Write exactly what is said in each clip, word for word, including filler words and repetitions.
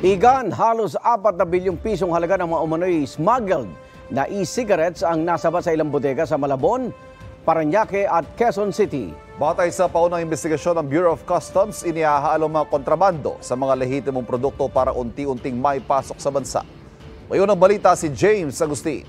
Igan, halos apat na bilyong pisong halaga ng mga umano'y smuggled na e-cigarettes ang nasaba sa ilang bodega sa Malabon, Parañaque at Quezon City. Batay sa paunang investigasyon ng Bureau of Customs, inihahalo mga kontrabando sa mga lehitimong produkto para unti-unting maipasok sa bansa. Ngayon ang balita si James Agustin.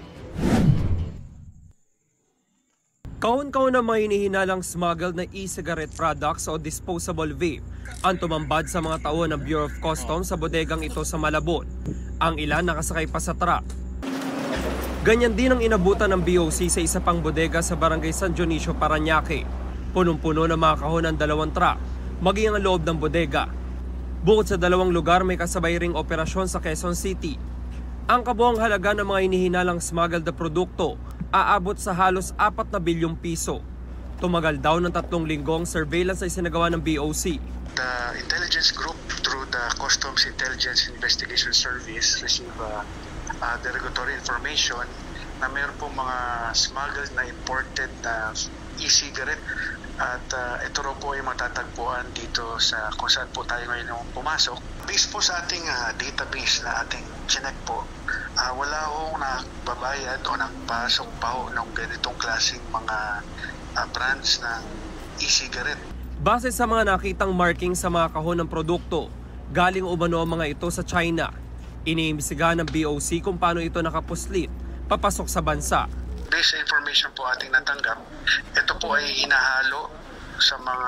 Kaun-kaun na may hinihinalang smuggled na e-cigarette products o disposable vape ang tumambad sa mga taon ng Bureau of Customs sa bodegang ito sa Malabon. Ang ilan nakasakay pa sa truck. Ganyan din ang inabutan ng B O C sa isa pang bodega sa Barangay San Dionisio, Parañaque. Punong-puno ng mga kahon ng dalawang truck, maging ang loob ng bodega. Bukod sa dalawang lugar, may kasabay ring operasyon sa Quezon City. Ang kabuang halaga ng mga hinihinalang smuggled na produkto aabot sa halos apat na bilyong piso. Tumagal daw ng tatlong linggong surveillance ay sinagawa ng B O C. The intelligence group through the Customs Intelligence Investigation Service received uh, uh, derogatory information na mayroon pong mga smuggled na imported na e-cigarette at uh, ito raw po ay matatagpuan dito sa kung saan po tayo ngayon yung pumasok. Based po sa ating uh, database na ating chinek po, uh, wala hong nagbabayad o nagpasok pa ho ng ganitong klaseng mga uh, brands ng e-cigarette. Base sa mga nakitang marking sa mga kahon ng produkto, galing umano ang mga ito sa China. Iniimbestigahan ng B O C kung paano ito nakapuslit papasok sa bansa. Based sa information po ating natanggap, ito po ay hinahalo sa mga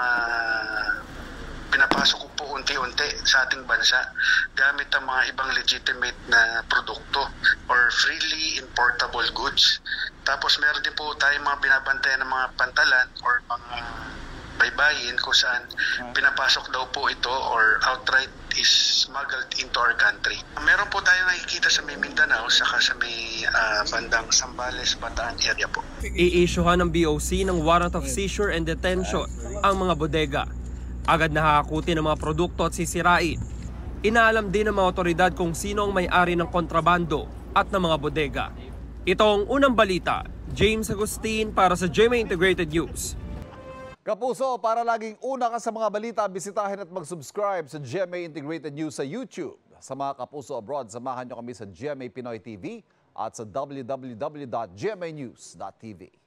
pinapasok ko po unti-unti sa ating bansa gamit ang mga ibang legitimate na produkto or freely importable goods. Tapos meron din po tayong mga binabantayan ng mga pantalan or mga baybayin kung saan pinapasok daw po ito or outright is smuggled into our country. Meron po tayo nakikita sa may Mindanao saka sa may uh, bandang Zambales, Bataan area po. I-issuehan ng B O C ng warrant of seizure and detention ang mga bodega. Agad nahahakutin ang mga produkto at sisirain. Inaalam din ng mga otoridad kung sino ang may-ari ng kontrabando at ng mga bodega. Ito ang unang balita. James Agustin para sa G M A Integrated News. Kapuso, para laging una ka sa mga balita, bisitahin at mag-subscribe sa G M A Integrated News sa YouTube. Sa mga kapuso abroad, samahan nyo kami sa G M A Pinoy T V at sa w w w dot g m a news dot t v.